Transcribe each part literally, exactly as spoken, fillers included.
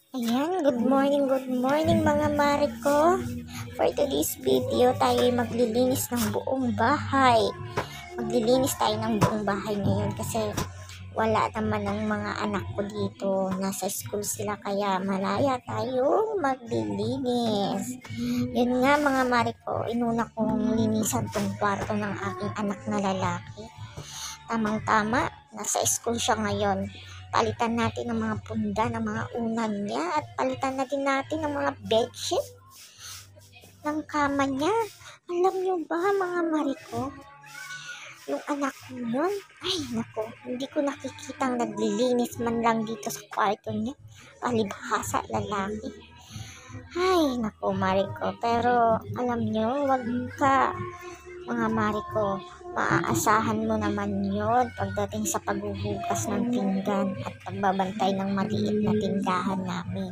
Ayan, good morning, good morning mga mare ko. For today's video, tayo ay maglilinis ng buong bahay. Maglilinis tayo ng buong bahay ngayon kasi wala naman ang mga anak ko dito. Nasa school sila kaya malaya tayong maglilinis. Yun nga mga mare ko, inuna kong linisan tong kwarto ng aking anak na lalaki. Tamang-tama, nasa school siya ngayon. Palitan natin ng mga punda, ng mga unan niya, at palitan natin natin ng mga bedsheet ng kama niya. Alam niyo ba mga mariko, yung anak ko yun, ay nako, hindi ko nakikitang naglilinis man lang dito sa kwarto niya. Palibhasa lalaki. Ay nako mariko, pero alam niyo, wag ka mga mariko, maaasahan mo naman yon pagdating sa paghuhugas ng pinggan at pagbabantay ng maliit na tindahan namin.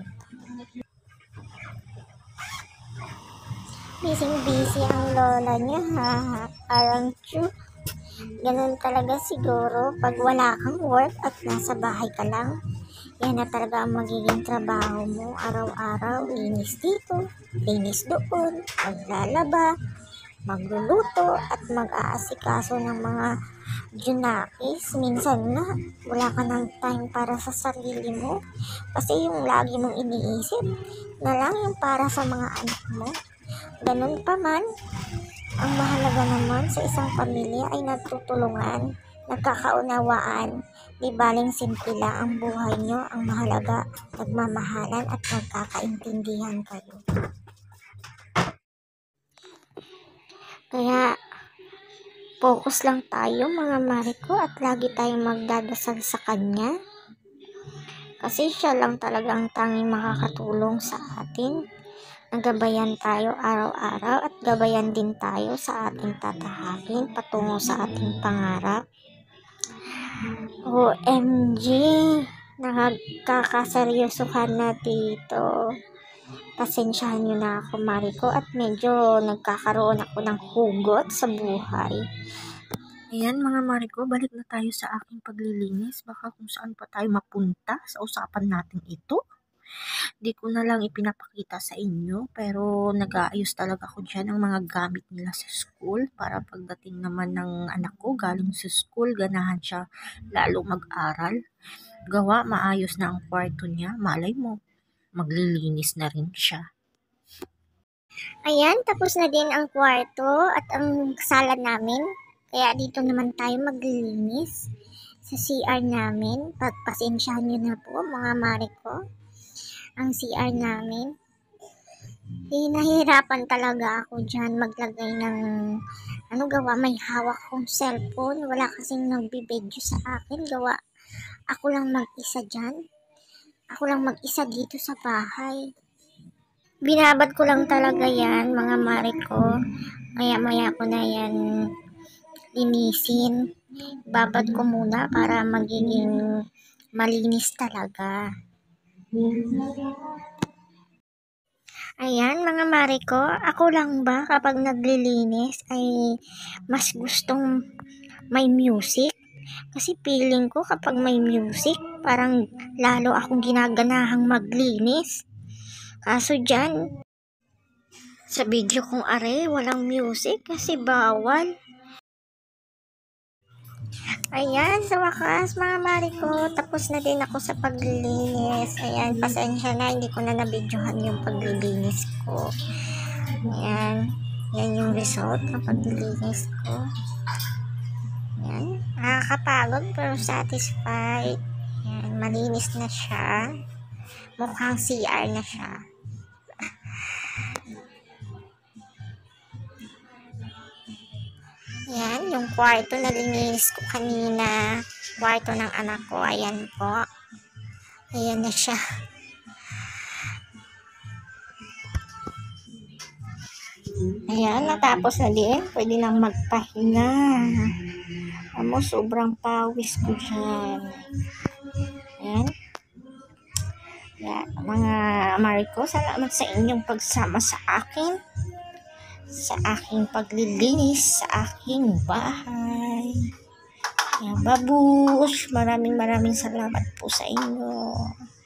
Busy-busy ang lola niya ha, parang true. Ganun talaga siguro pag wala kang work at nasa bahay ka lang. Yan na talaga ang magiging trabaho mo araw-araw. Linis dito, linis doon, maglalaba, magluluto at mag-aasikaso ng mga junakis. Minsan na wala ka ng time para sa sarili mo kasi yung lagi mong iniisip na lang yung para sa mga anak mo. Ganun pa man, ang mahalaga naman sa isang pamilya ay nagtutulungan, nagkakaunawaan. Di baling simple lang ang buhay nyo, ang mahalaga nagmamahalan at nagkakaintindihan kayo. Kaya, focus lang tayo mga mariko at lagi tayong magdadasal sa Kanya. Kasi siya lang talaga ang tanging makakatulong sa atin. Nagabayan tayo araw-araw at gabayan din tayo sa ating tatahakin patungo sa ating pangarap. O M G, nakakaseryosohan na dito. Pasensyahan nyo na ako mariko at medyo nagkakaroon ako ng hugot sa buhay. Ayan mga mariko, balik na tayo sa aking paglilinis. Baka kung saan pa tayo mapunta sa usapan natin ito. Di ko na lang ipinapakita sa inyo, pero nag-aayos talaga ako dyan ng mga gamit nila sa school para pagdating naman ng anak ko galing sa school, ganahan siya lalo mag-aral. Gawa, maayos na ang kwarto niya, malay mo, maglilinis na rin siya. Ayan, tapos na din ang kwarto at ang sala namin. Kaya dito naman tayo maglilinis sa C R namin. Pagpasensyahan nyo na po mga mariko. Ang C R namin. Eh, nahihirapan talaga ako dyan maglagay ng ano gawa. May hawak kong cellphone. Wala kasing nagbibideo sa akin. Gawa, ako lang mag-isa dyan. Ako lang mag-isa dito sa bahay. Binabad ko lang talaga yan mga mariko. Maya-maya ko na yan linisin. Babad ko muna para magiging malinis talaga. Ayan mga mariko, ako lang ba kapag naglilinis ay mas gustong may music? Kasi feeling ko kapag may music, parang lalo akong ginaganahang maglinis. Kaso dyan, sa video kong are, walang music kasi bawal. Ayan, sa wakas mga mariko, tapos na din ako sa paglilinis. Ayan, pasensya na, hindi ko na nabidyohan yung paglilinis ko. Ayan, yan yung result ng paglilinis ko. Ayan, nakakapagod pero satisfied. Ayan, malinis na siya. Mukhang C R na siya. Yan, yung kwarto na linis ko kanina. Kwarto ng anak ko. Ayan po. Ayan na siya. Ayan, natapos na din. Pwede nang magpahinga. Amo, sobrang pawis ko dyan. Ayan. Yan, mga mariko, salamat sa inyong pagsama sa akin. Sa aking paglilinis sa aking bahay. Yan, babush, maraming maraming salamat po sa inyo.